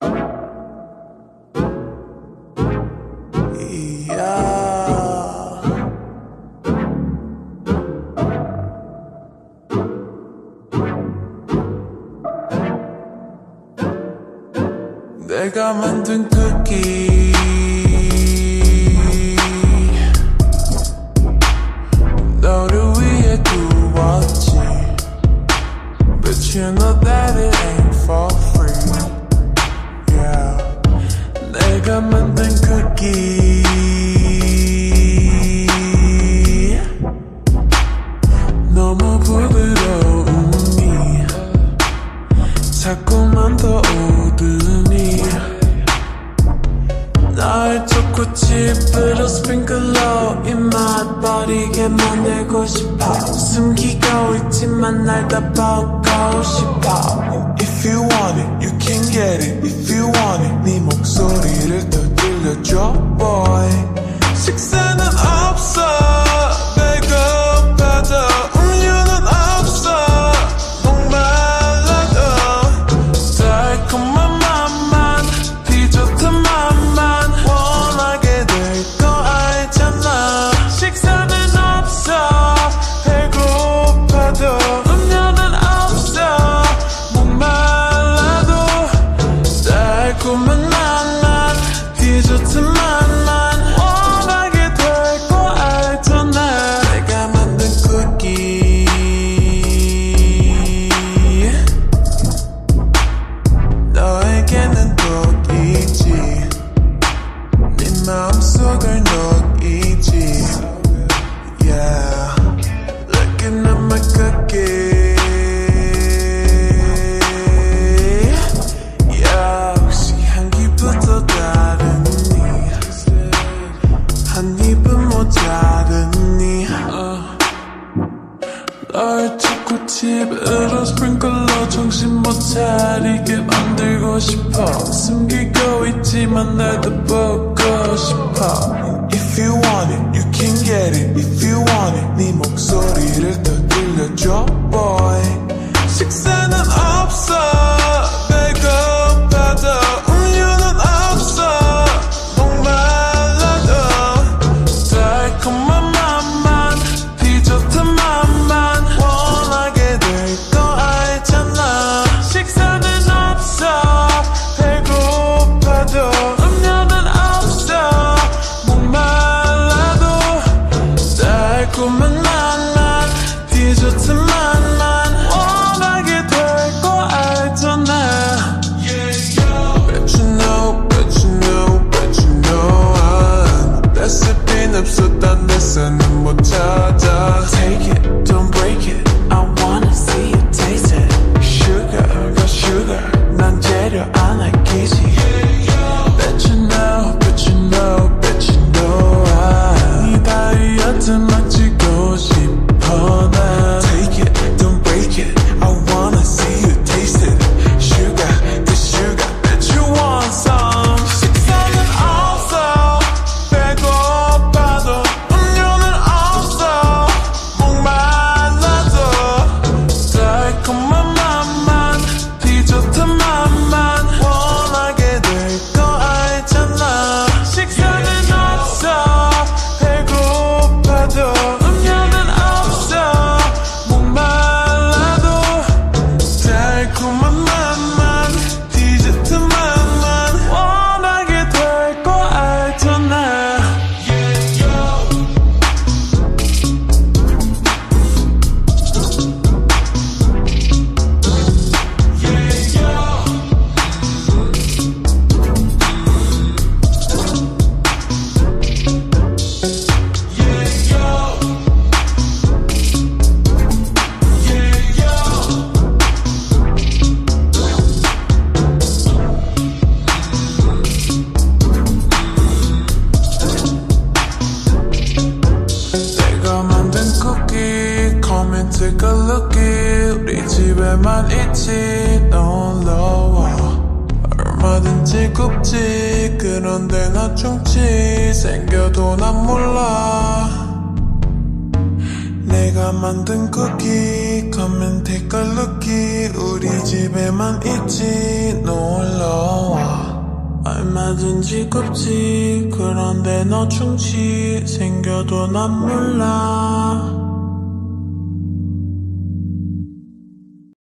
내가 만든 쿠키 너를 위해 구웠지 But you know that it ain't for free Yeah 내가 만든 쿠키 너무 부드러우니 자꾸만 더 오르니 날 초코칩으로 스프링클러 입맛 버리게 만들고 싶어 숨기고 있지만 날 다 보고 싶어 If you want it, you can get it If you want it, 네 목소리를 더 들려줘 boy 식사는 없어 배고파도 음료는 없어 목말라도 달콤한 맛만 디저트 맛만 원하게 될 거 알잖아 식사는 없어 배고파도 음료는 없어 목말라도 달콤한 맛만 디저트 맛만 원하게 될 거 알잖아 내가 만든 쿠키 너에게는 독이지 네 마음속을 녹이지 Yeah Looking at my cookie 역시 향기부터 다르니 한 입은 모자르니 널 초코칩으로 스프링클러 정신 못 차리게 만들고 싶어 숨기고 있지만 나도 보고 싶어 If you want it, you can get it If you want it, 네 목소리를 더 들려줘 boy 식사는 없어 배고파도 음료는 없어 목말라도 달콤한 맛만 디저트 맛만 원하게 될 거 알잖아 식사는 없어 배고파도 음료는 없어 목말라도 달콤한 맛만 디저트 맛만 원하게 될 거 알잖아 Bet you know, bet you know, bet you know 레시피는 없어 딴 데서는 못 찾아 Take it, don't break it I wanna see you taste it Sugar, got sugar 난 재료 안 아끼지 Bet you know, bet you know, bet you know 네 다이어트 맞추고 싶어 난 Take it, don't break it I wanna see you taste it Sugar, the sugar Bet you want some 식사는 없어 배고파도 음료는 없어 목말라도 달콤한 맛만 디저트 맛만 원하게 될 거 알잖아 식사는 없어 배고파도 음료는 없어 목말라도 달콤한 맛만 디저트 맛만 원하게 될 거 알잖아 내가 만든 쿠키 Come and take a look 우리 집에만 있지 놀러와 얼마든지 굽지 그런데 나 충치 생겨도 난 몰라 내가 만든 쿠키 Come and take a look 우리 집에 곁에만 있지 놀러와 얼마든지 곱지 그런데 너 충치 생겨도 난 몰라